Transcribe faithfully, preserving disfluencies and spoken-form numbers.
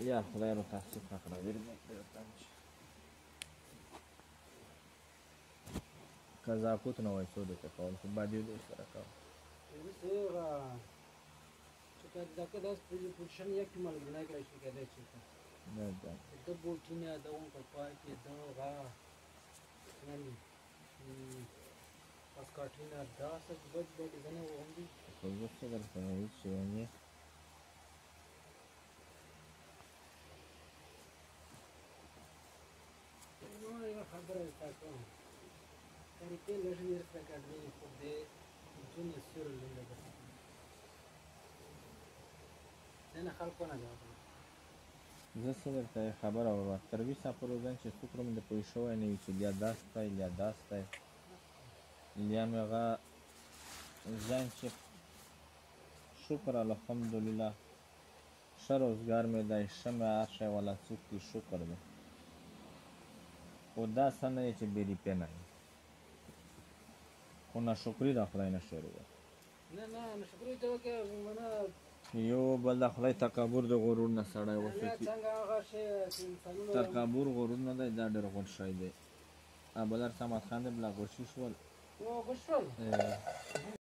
یا خدای رو تحصیل نکنه بیرون قضاکوت نه وای څو دته کول خو بعد یې سره کول که dacă dați puțin ea mai bine că și că de ce. Da, da. Dă botine, dă un copac, dă ra. Nani. Pascatina, da, să văd băi de ne unde. Să văd ce dar să aici și unde. Nu e خبره asta că. Care pe lăjă este că de de junior sur lângă de. نه خلکو نه جواب زه څه درته خبره وکړه تر ویسه پورې ځان چې څوک روم د پوه شوی نه وي چې بیا داست دی یا داست دی یا مې هغه ځان چې شکر الحمدلله ښه روزګار مې دی ښه مې هر شی والا څوک دي شکر دی خو دا څه نه دی چې بې ریپې نه وي خو ناشکري د خدای نه شروع ده نه نه ناشکري ته وکړه منه یو بل د خدای تکبر د غرور نه سړی وساتي تکبر غرور نه دی دا ډېر غوړ شی دی بل هر څه احمد خان دی بلا غوښي شول غوښ شول